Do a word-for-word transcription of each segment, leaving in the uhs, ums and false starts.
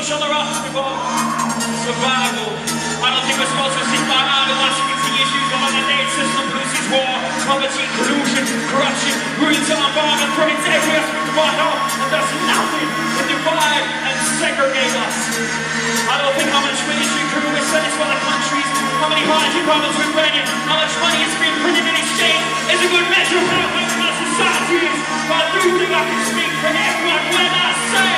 push on the rocks before survival. I don't think we're supposed to sit by now and watch fixing issues while the date system loses war. Poverty, collusion, corruption, ruins our environment, threats every aspect of our health, and does nothing to divide and segregate us. I don't think how much ministry crew is satisfied the countries, how many hydrogen problems we're bringing, how much money is being printed in exchange is a good measure of how broken our society is. But I do think I can speak for everyone when I say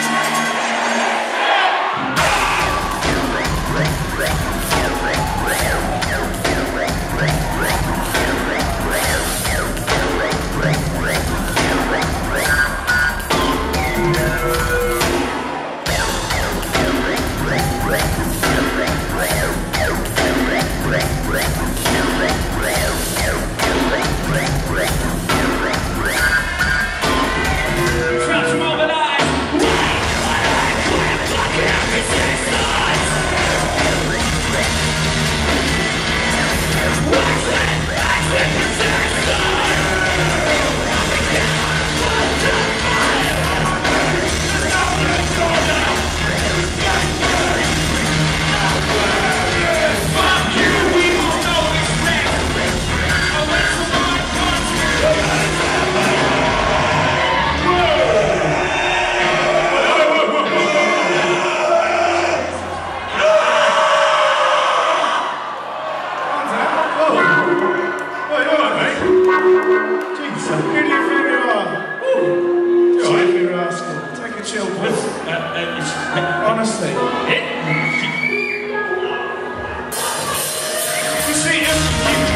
honestly. You see,